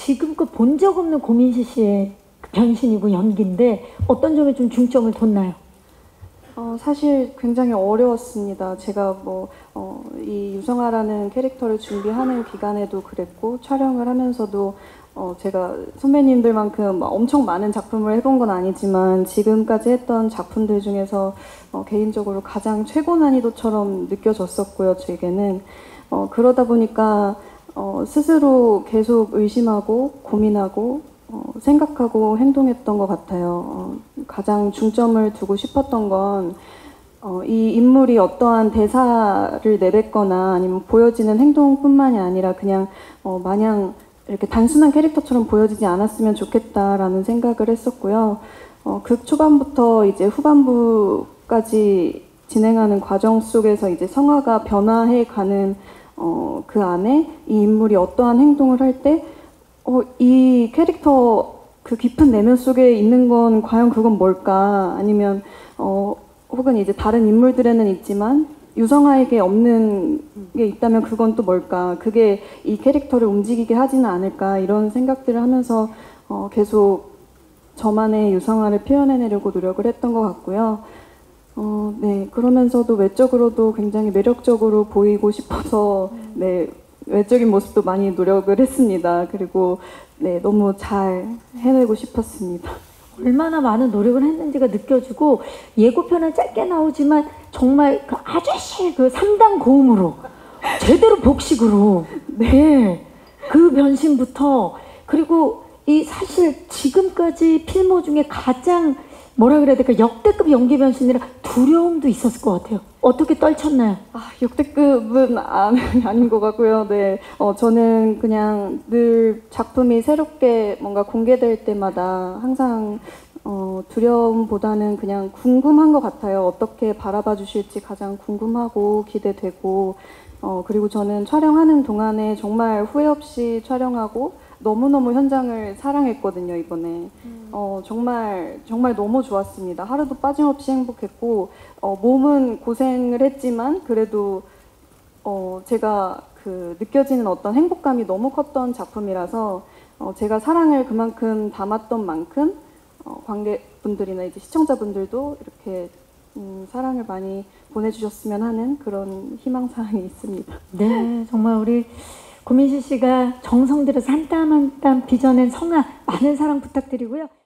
지금껏 본 적 없는 고민시 씨의 변신이고 연기인데 어떤 점에 좀 중점을 뒀나요? 사실 굉장히 어려웠습니다. 제가 이 유성아라는 캐릭터를 준비하는 기간에도 그랬고, 촬영을 하면서도 제가 선배님들만큼 엄청 많은 작품을 해본 건 아니지만 지금까지 했던 작품들 중에서 개인적으로 가장 최고 난이도처럼 느껴졌었고요, 제게는. 그러다 보니까 스스로 계속 의심하고 고민하고 생각하고 행동했던 것 같아요. 가장 중점을 두고 싶었던 건 이 인물이 어떠한 대사를 내뱉거나 아니면 보여지는 행동뿐만이 아니라 그냥 마냥 이렇게 단순한 캐릭터처럼 보여지지 않았으면 좋겠다라는 생각을 했었고요. 극 초반부터 이제 후반부까지 진행하는 과정 속에서 이제 성화가 변화해 가는 그 안에 이 인물이 어떠한 행동을 할 때 이 캐릭터 그 깊은 내면 속에 있는 건 과연 그건 뭘까? 아니면 혹은 이제 다른 인물들에는 있지만 유성아에게 없는 게 있다면 그건 또 뭘까? 그게 이 캐릭터를 움직이게 하지는 않을까? 이런 생각들을 하면서 계속 저만의 유성아를 표현해내려고 노력을 했던 것 같고요. 네, 그러면서도 외적으로도 굉장히 매력적으로 보이고 싶어서 네, 외적인 모습도 많이 노력을 했습니다. 그리고 네, 너무 잘 해내고 싶었습니다. 얼마나 많은 노력을 했는지가 느껴지고 예고편은 짧게 나오지만 정말 그 아저씨 그 상당 고음으로 제대로 복식으로 네, 그 변신부터 그리고 이 사실 지금까지 필모 중에 가장 뭐라 그래야 될까 역대급 연기 변신이라 두려움도 있었을 것 같아요. 어떻게 떨쳤나요? 역대급은 아닌 것 같고요. 네, 저는 그냥 늘 작품이 새롭게 뭔가 공개될 때마다 항상 두려움보다는 그냥 궁금한 것 같아요. 어떻게 바라봐 주실지 가장 궁금하고 기대되고 그리고 저는 촬영하는 동안에 정말 후회 없이 촬영하고 너무너무 현장을 사랑했거든요, 이번에. 정말 너무 좋았습니다. 하루도 빠짐없이 행복했고 몸은 고생을 했지만 그래도 제가 그 느껴지는 어떤 행복감이 너무 컸던 작품이라서 제가 사랑을 그만큼 담았던 만큼 관객분들이나 이제 시청자분들도 이렇게 사랑을 많이 보내주셨으면 하는 그런 희망사항이 있습니다. 네, 정말 우리 고민시 씨가 정성 들여서 한 땀 한 땀 빚어낸 성화 많은 사랑 부탁드리고요.